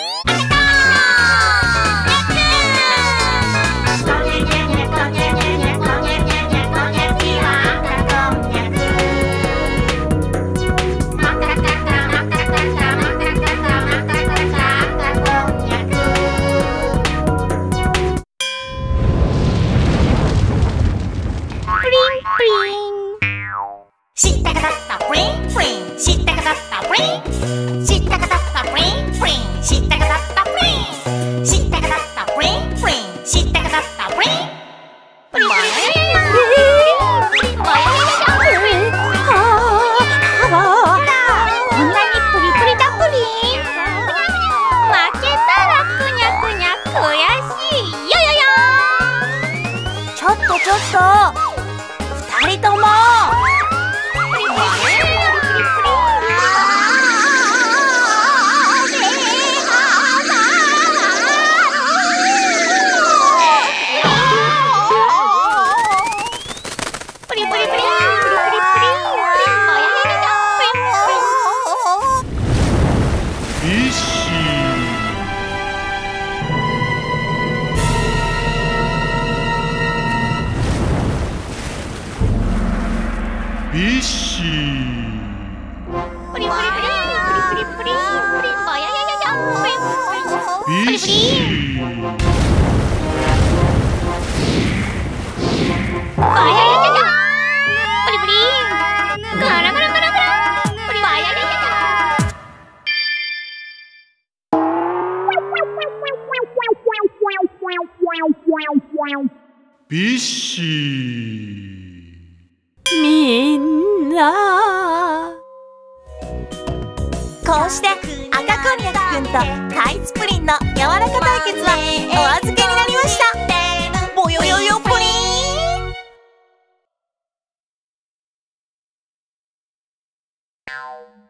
二人ともビッシー。 プリプリプリプリプリプリプリプリもややややビッシー。 もややややプリプリガラガラガラガラプリもややややビッシー。 みんなこうして赤こんにゃくくんとタイツプリンの柔らか対決はお預けになりました。ぼよよよプリン。